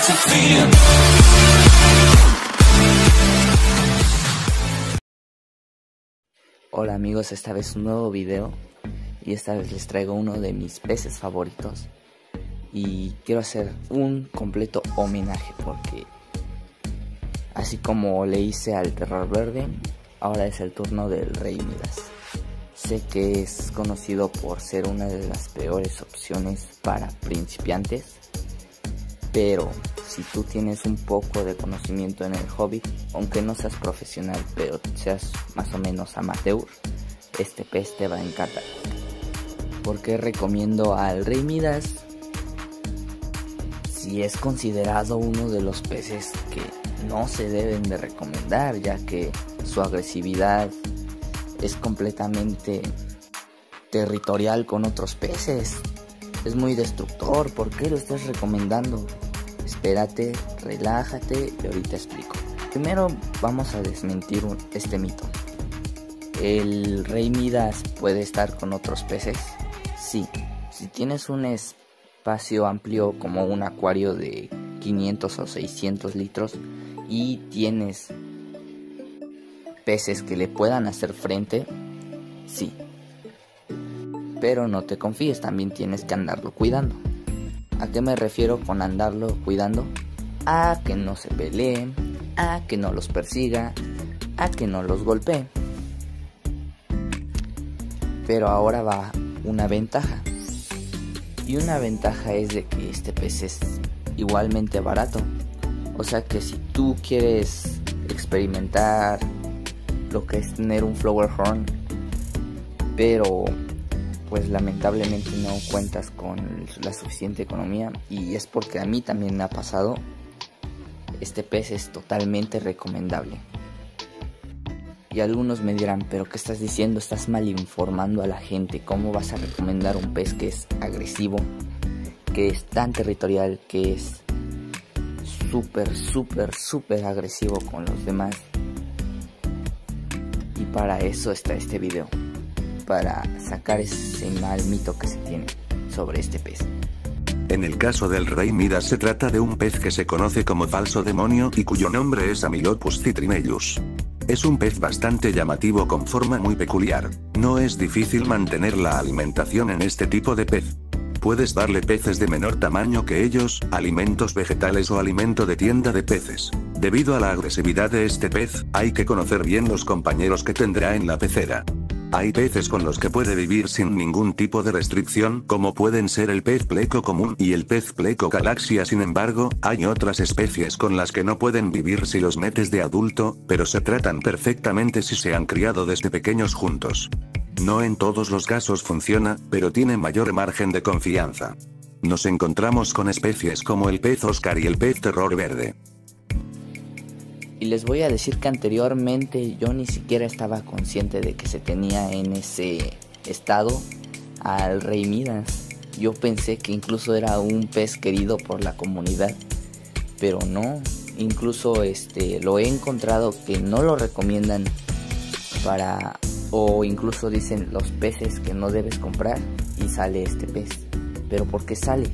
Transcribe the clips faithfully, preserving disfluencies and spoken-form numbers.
Hola amigos, esta vez un nuevo video y esta vez les traigo uno de mis peces favoritos y quiero hacer un completo homenaje porque así como le hice al terror verde, ahora es el turno del Rey Midas. Sé que es conocido por ser una de las peores opciones para principiantes, pero si tú tienes un poco de conocimiento en el hobby, aunque no seas profesional, pero seas más o menos amateur, este pez te va a encantar. ¿Por qué recomiendo al Rey Midas? Si es considerado uno de los peces que no se deben de recomendar, ya que su agresividad es completamente territorial con otros peces. Es muy destructor. ¿Por qué lo estás recomendando? Espérate, relájate y ahorita explico. Primero vamos a desmentir un, este mito. ¿El Rey Midas puede estar con otros peces? Sí. Si tienes un espacio amplio como un acuario de quinientos o seiscientos litros y tienes peces que le puedan hacer frente, sí. Pero no te confíes, también tienes que andarlo cuidando. ¿A qué me refiero con andarlo cuidando? A que no se peleen, a que no los persiga, a que no los golpee. Pero ahora va una ventaja. Y una ventaja es de que este pez es igualmente barato. O sea que si tú quieres experimentar lo que es tener un flower horn, pero pues lamentablemente no cuentas con la suficiente economía, y es porque a mí también me ha pasado, este pez es totalmente recomendable. Y algunos me dirán, pero ¿qué estás diciendo? Estás mal informando a la gente. ¿Cómo vas a recomendar un pez que es agresivo, que es tan territorial, que es súper, súper, súper agresivo con los demás? Y para eso está este video, para sacar ese mal mito que se tiene sobre este pez. En el caso del Rey Midas se trata de un pez que se conoce como falso demonio y cuyo nombre es Amylopus citrinellus. Es un pez bastante llamativo con forma muy peculiar. No es difícil mantener la alimentación en este tipo de pez. Puedes darle peces de menor tamaño que ellos, alimentos vegetales o alimento de tienda de peces. Debido a la agresividad de este pez, hay que conocer bien los compañeros que tendrá en la pecera. Hay peces con los que puede vivir sin ningún tipo de restricción, como pueden ser el pez pleco común y el pez pleco galaxia. Sin embargo, hay otras especies con las que no pueden vivir si los metes de adulto, pero se tratan perfectamente si se han criado desde pequeños juntos. No en todos los casos funciona, pero tiene mayor margen de confianza. Nos encontramos con especies como el pez Oscar y el pez terror verde. Y les voy a decir que anteriormente yo ni siquiera estaba consciente de que se tenía en ese estado al Rey Midas. Yo pensé que incluso era un pez querido por la comunidad, pero no. Incluso este lo he encontrado que no lo recomiendan para, o incluso dicen los peces que no debes comprar, y sale este pez. ¿Pero por qué sale?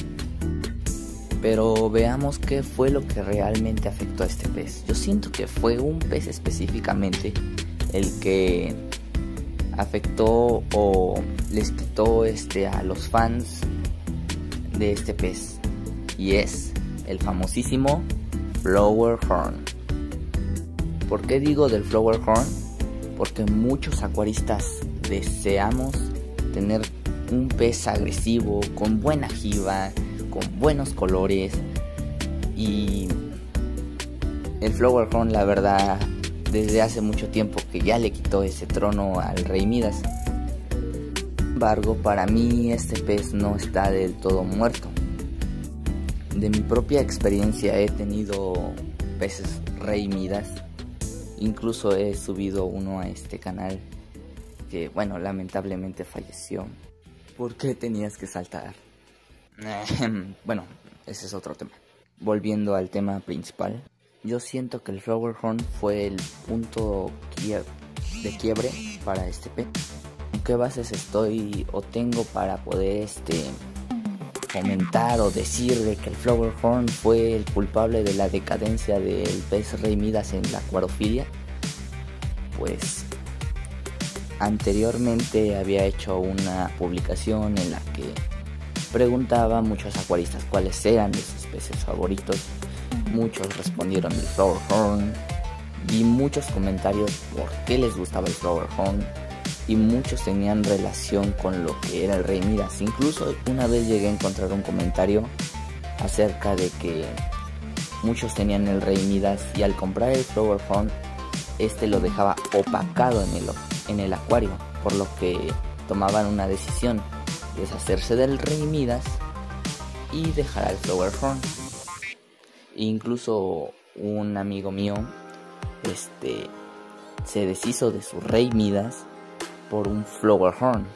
Pero veamos qué fue lo que realmente afectó a este pez. Yo siento que fue un pez específicamente el que afectó o les quitó este a los fans de este pez, y es el famosísimo flower horn. ¿Por qué digo del flower horn? Porque muchos acuaristas deseamos tener un pez agresivo, con buena jiba, con buenos colores, y el flower horn, la verdad, desde hace mucho tiempo que ya le quitó ese trono al Rey Midas. Sin embargo, para mí este pez no está del todo muerto. De mi propia experiencia he tenido peces Rey Midas, incluso he subido uno a este canal que, bueno, lamentablemente falleció. ¿Por qué tenías que saltar? Bueno, ese es otro tema. Volviendo al tema principal, yo siento que el flower horn fue el punto de quiebre para este pez. ¿Con qué bases estoy o tengo para poder este comentar o decir de que el Flowerhorn fue el culpable de la decadencia del pez Rey Midas en la acuariofilia, pues anteriormente había hecho una publicación en la que preguntaba a muchos acuaristas cuáles eran de sus peces favoritos. Muchos respondieron el Flowerhorn. Vi muchos comentarios por qué les gustaba el Flowerhorn y muchos tenían relación con lo que era el Rey Midas. Incluso una vez llegué a encontrar un comentario acerca de que muchos tenían el Rey Midas y al comprar el Flowerhorn este lo dejaba opacado en el, en el acuario, por lo que tomaban una decisión: deshacerse del Rey Midas y dejar al Flowerhorn. Incluso un amigo mío este se deshizo de su Rey Midas por un Flowerhorn.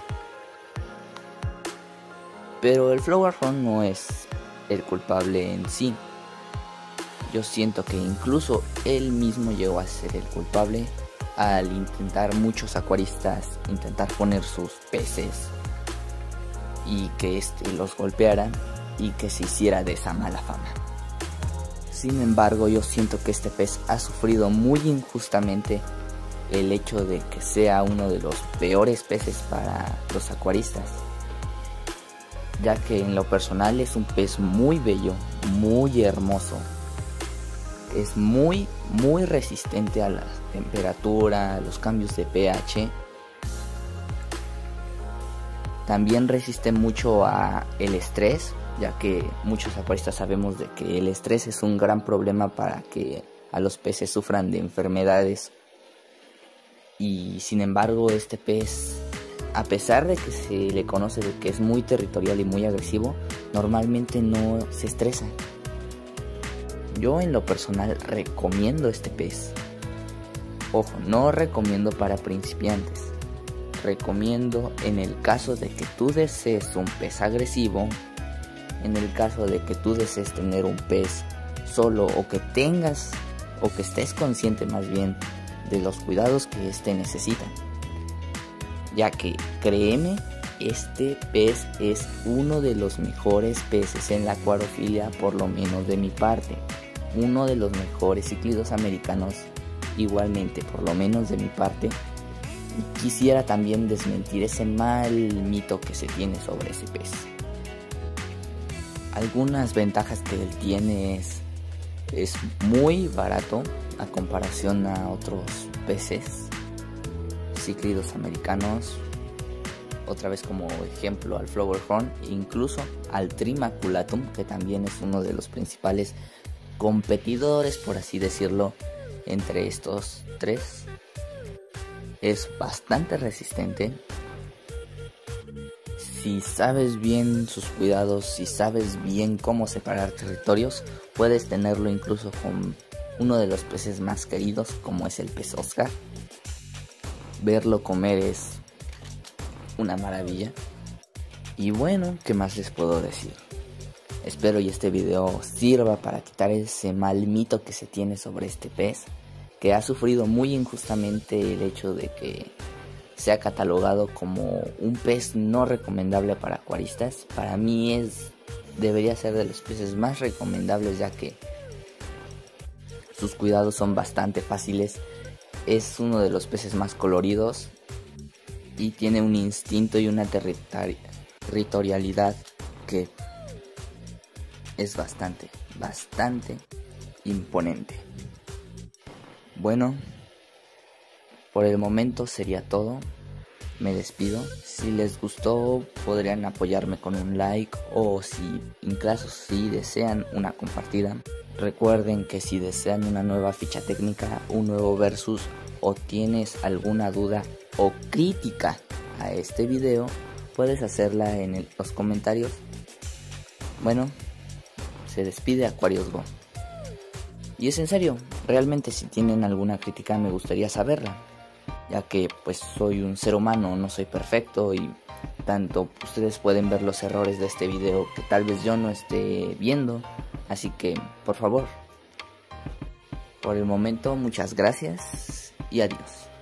Pero el Flowerhorn no es el culpable en sí. Yo siento que incluso él mismo llegó a ser el culpable al intentar muchos acuaristas intentar poner sus peces y que este los golpeara y que se hiciera de esa mala fama. Sin embargo, yo siento que este pez ha sufrido muy injustamente el hecho de que sea uno de los peores peces para los acuaristas, ya que en lo personal es un pez muy bello, muy hermoso, es muy muy resistente a la temperatura, a los cambios de pH. También resiste mucho a el estrés, ya que muchos acuaristas sabemos de que el estrés es un gran problema para que a los peces sufran de enfermedades. Y sin embargo, este pez, a pesar de que se le conoce de que es muy territorial y muy agresivo, normalmente no se estresa. Yo en lo personal recomiendo este pez. Ojo, no recomiendo para principiantes. Recomiendo en el caso de que tú desees un pez agresivo, en el caso de que tú desees tener un pez solo, o que tengas o que estés consciente más bien de los cuidados que éste necesita, ya que créeme, este pez es uno de los mejores peces en la acuariofilia, por lo menos de mi parte, uno de los mejores cíclidos americanos igualmente, por lo menos de mi parte. Y quisiera también desmentir ese mal mito que se tiene sobre ese pez. Algunas ventajas que él tiene es, es muy barato a comparación a otros peces cíclidos americanos. Otra vez como ejemplo al Flowerhorn, incluso al Trimaculatum, que también es uno de los principales competidores, por así decirlo, entre estos tres. Es bastante resistente. Si sabes bien sus cuidados, si sabes bien cómo separar territorios, puedes tenerlo incluso con uno de los peces más queridos, como es el pez Oscar. Verlo comer es una maravilla. Y bueno, ¿qué más les puedo decir? Espero y este video sirva para quitar ese mal mito que se tiene sobre este pez, que ha sufrido muy injustamente el hecho de que sea catalogado como un pez no recomendable para acuaristas. Para mí es debería ser de los peces más recomendables, ya que sus cuidados son bastante fáciles. Es uno de los peces más coloridos y tiene un instinto y una territori- territorialidad que es bastante, bastante imponente. Bueno, por el momento sería todo. Me despido. Si les gustó, podrían apoyarme con un like, o si en caso si desean una compartida. Recuerden que si desean una nueva ficha técnica, un nuevo versus, o tienes alguna duda o crítica a este video, puedes hacerla en el, los comentarios. Bueno, se despide Aquarius Go. Y es en serio, realmente si tienen alguna crítica me gustaría saberla, ya que pues soy un ser humano, no soy perfecto, y tanto ustedes pueden ver los errores de este video que tal vez yo no esté viendo. Así que por favor, por el momento muchas gracias y adiós.